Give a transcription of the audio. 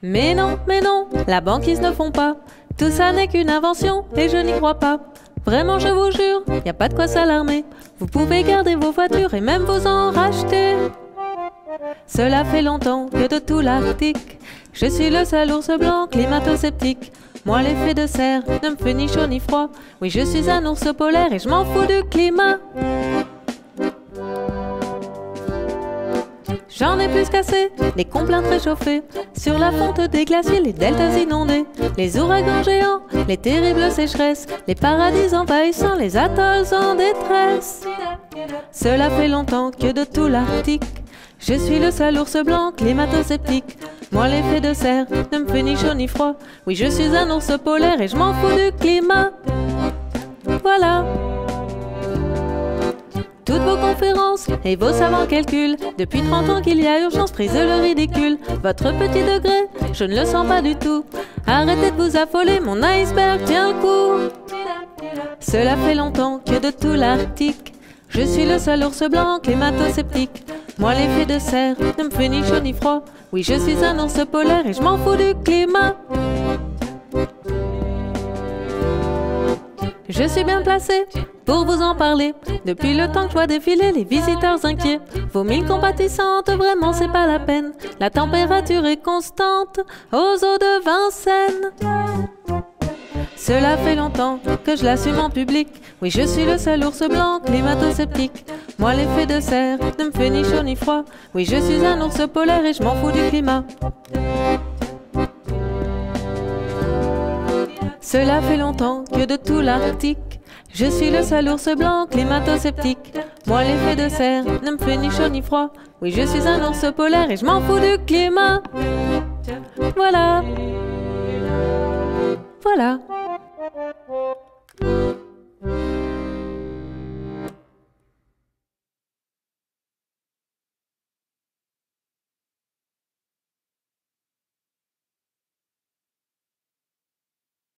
Mais non, la banquise ne font pas. Tout ça n'est qu'une invention et je n'y crois pas. Vraiment, je vous jure, y a pas de quoi s'alarmer. Vous pouvez garder vos voitures et même vous en racheter. Cela fait longtemps que de tout l'Arctique, je suis le seul ours blanc climato-sceptique. Moi, l'effet de serre ne me fait ni chaud ni froid. Oui, je suis un ours polaire et je m'en fous du climat. J'en ai plus qu'assez, des complaintes réchauffées sur la fonte des glaciers, les deltas inondés, les ouragans géants, les terribles sécheresses, les paradis envahissants, les atolls en détresse. Cela fait longtemps que de tout l'Arctique, je suis le seul ours blanc climato-sceptique. Moi, l'effet de serre ne me fait ni chaud ni froid. Oui, je suis un ours polaire et je m'en fous du climat. Voilà. Toutes vos conférences et vos savants calculs, depuis 30 ans qu'il y a urgence, prise le ridicule. Votre petit degré, je ne le sens pas du tout. Arrêtez de vous affoler, mon iceberg tient le coup. Cela fait longtemps que de tout l'Arctique, je suis le seul ours blanc climato-sceptique. Moi, l'effet de serre ne me fait ni chaud ni froid. Oui, je suis un ours polaire et je m'en fous du climat. Je suis bien placé pour vous en parler. Depuis le temps que je vois défiler les visiteurs inquiets, vos mille compatissantes, vraiment c'est pas la peine. La température est constante aux eaux de Vincennes. Cela fait longtemps que je l'assume en public. Oui, je suis le seul ours blanc climato-sceptique. Moi, l'effet de serre ne me fait ni chaud ni froid. Oui, je suis un ours polaire et je m'en fous du climat. Cela fait longtemps que de tout l'Arctique, je suis le seul ours blanc climato-sceptique. Moi, l'effet de serre ne me fait ni chaud ni froid. Oui, je suis un ours polaire et je m'en fous du climat. Voilà. Voilà.